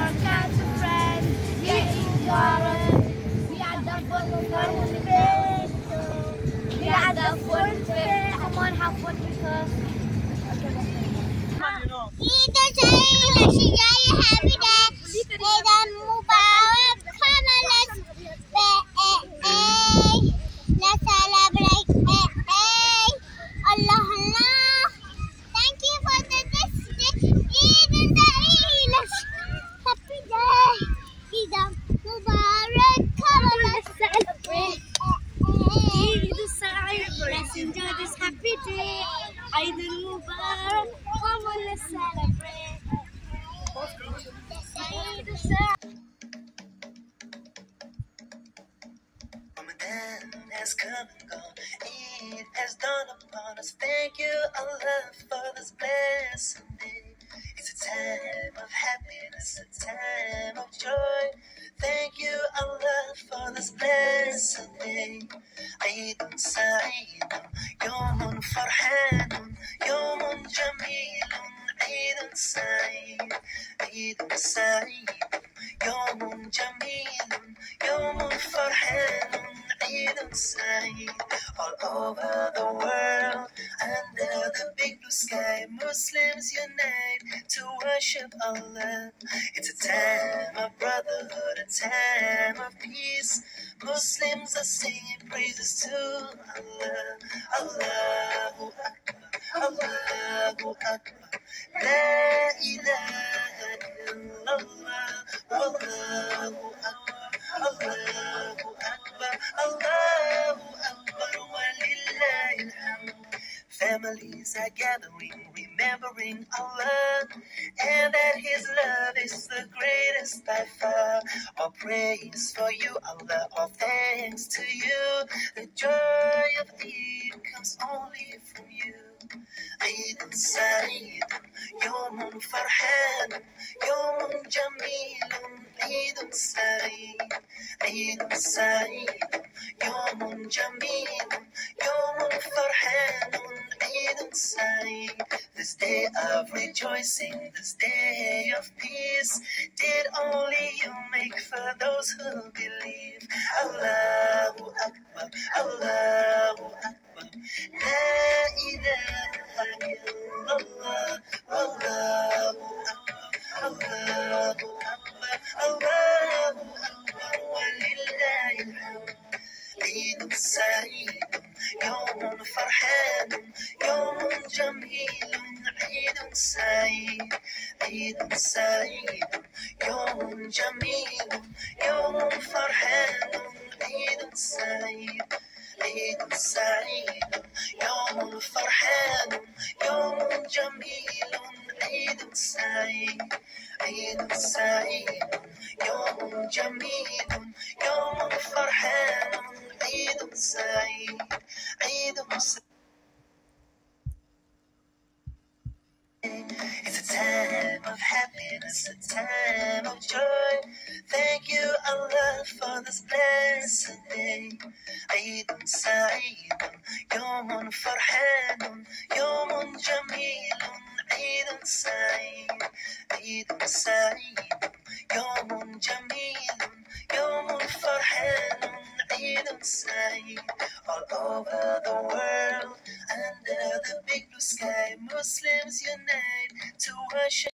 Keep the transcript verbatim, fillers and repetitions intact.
our cancer friends. We are ignorant. We are the Funfair. We are the Funfair. Come on, have fun with us. Eid al-Fitr, happy day. Eid al-Mubarak. Come on, let's let's celebrate. Allah, Allah. Thank you for the this Eid al-Fitr. Happy day. Eid al-Mubarak. Come on, let's celebrate. Eid al-Fitr. Let's enjoy this happy day. Eid al-Mubarak. Come on, let's celebrate. Eid al-Fitr. Ramadan has come and gone. Eid has dawned upon us. Thank you, Allah, for this blessed day. It's a time of happiness, a time of joy. Thank you, Allah, for this blessed day. Eid Sa'id, Yawmun Farhan, Yawmun Jameel. Eid Sa'id, Eid Sa'id, Yawmun Jameel, Yawmun Farhan. Eid Sa'id. All over the world, under the big blue sky, Muslims unite to worship Allah. It's a time of brotherhood, a time of peace. Muslims are singing praises to Allah. Allahu Akbar, Allahu Akbar, La ilaha illallah, Allahu Akbar, Allahu Akbar, Allahu Akbar, walillahil hamd. Families are gathering, remembering Allah, and that His love is the greatest by far. All praise for you, Allah, all thanks to you. The joy of Eid comes only from you. Eid Sa'id, Yawmun Farhan, Yawmun Jameel. Eid Sa'id, Eid Sa'id, Yawmun Jameel, Yawmun Farhan. Eid Sa'id, this day of rejoicing, this day of peace, did only you make for those who believe. Allahu Akbar, Allahu Akbar, La ilaha illallah, Allahu Akbar, Allahu Akbar, Allahu Akbar, walillahil hamd. Eid Sa'id, Yawmun Farhan, Yawmun Jameel. Eid Sa'id, Eid Sa'id, Yawmun Jameel, Yawmun Farhan. Eid Sa'id, Eid Sa'id, Yawmun Farhan, Yawmun Jameel. Eid Sa'id, Eid Sa'id, Yawmun Jameel, Yawmun Farhan. Eid Sa'id, Eid Sa'id. It's a time of happiness, a time of joy. Thank you, Allah, for this blessed day. Eid Sa'id, Yawmun Farhan, Yawmun Jameel. Eid Sa'id, Eid Sa'id,